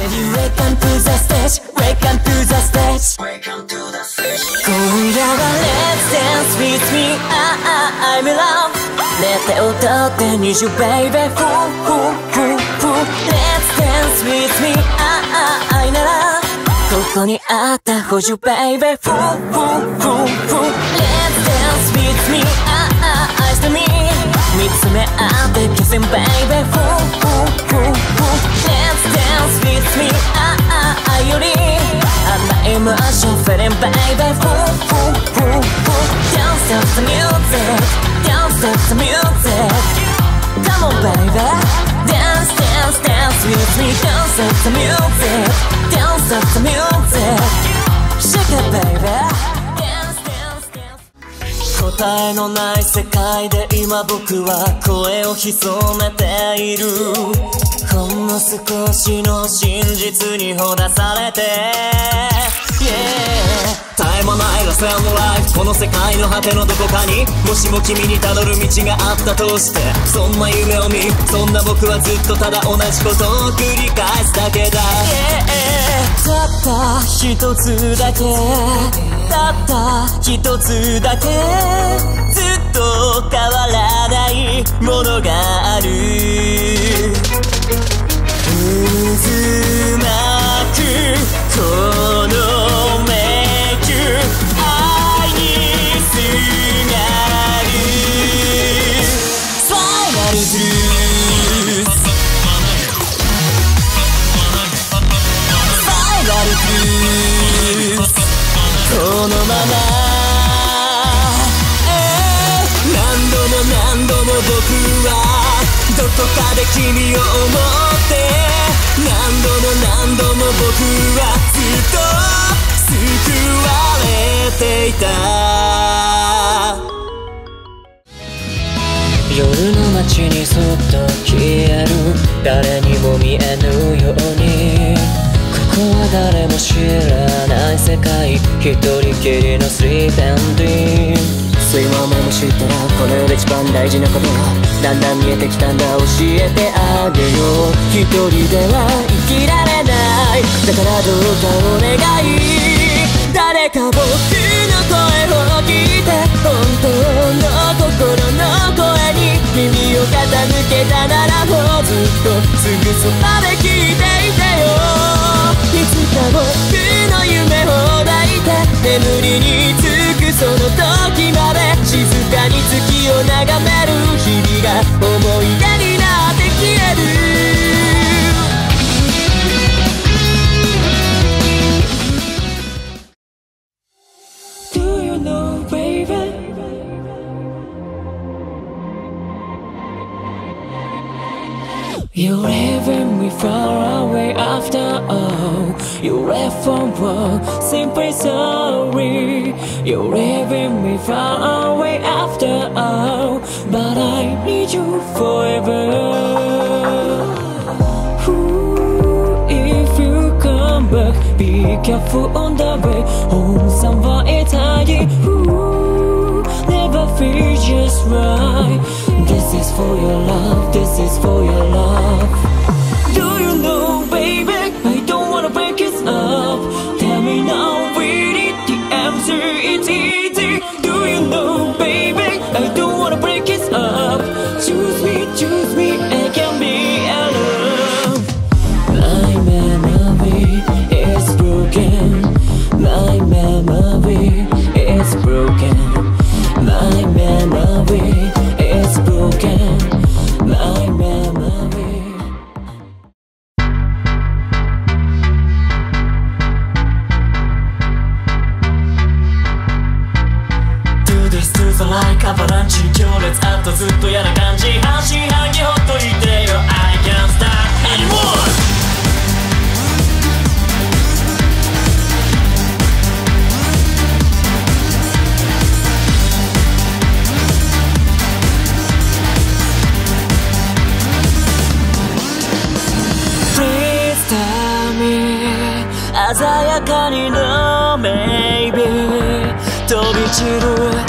Welcome to the stage, welcome to the stage.今夜は Let's dance with me, I'm in love. 寝て歌って20 baby, Let's dance with me, I ならここにあった for you baby, Let's dance with me, I してみ見つめ合って kissing baby, Let's dance with me, I より甘いエモーション feeling baby, Don't stop the music, don't stop the music. Come on baby, dance, dance, dance with me. Don't stop the music, don't stop the music. Shake it baby, dance, dance, dance. 答えのない世界で今僕は声を潜めている。ほんの少しの真実にほだされて、yeah. 絶え間ないラストのライフ、この世界の果てのどこかにもしも君にたどる道があったとして、そんな夢を見、そんな僕はずっとただ同じことを繰り返すだけだ、yeah. たった一つだけ、たった一つだけ、ずっと変わらないものがある。渦巻くこの迷宮、愛にすがるファイナルブルース、ファイナルブルース、このまま何度も何度も僕はどこかで君を思って何度も何度も僕はずっと救われていた。夜の街にそっと消える誰にも見えぬように、ここは誰も知らない世界、一人きりのスリープエンディング。睡魔目も知ったらこの世で一番大事なことだんだん見えてきたんだ、教えてあげよう。一人では生きられない、だからどうかお願い。誰か僕の声を聞いて、本当の心の声に耳を傾けたならもうずっとすぐそばで聞いていてよ。いつか僕の夢を抱いて眠りにつくその時まで静かに月を眺める日々が思い出になって消える。Do you know baby, you're leaving me far away after all. You left from world, simply sorry. You're leaving me far away after all, but I need you forever. Ooh, if you come back, be careful on the way home. Somewhere tidy. Ooh, never feel just right. This is for your love. This is for your love. Do you know, baby? I don't wanna break it up. Tell me now, really, the answer is easy. Do you know, baby? I don't wanna break it up. Choose me, I can be alone. My memory is broken. My memory is broken. My memory is broken. My memory. Do this to the like avalanche 行列あとずっと嫌な感じ半信半疑ほっといてよ I can't stop anymore。鮮やかにの Maybe 飛び散る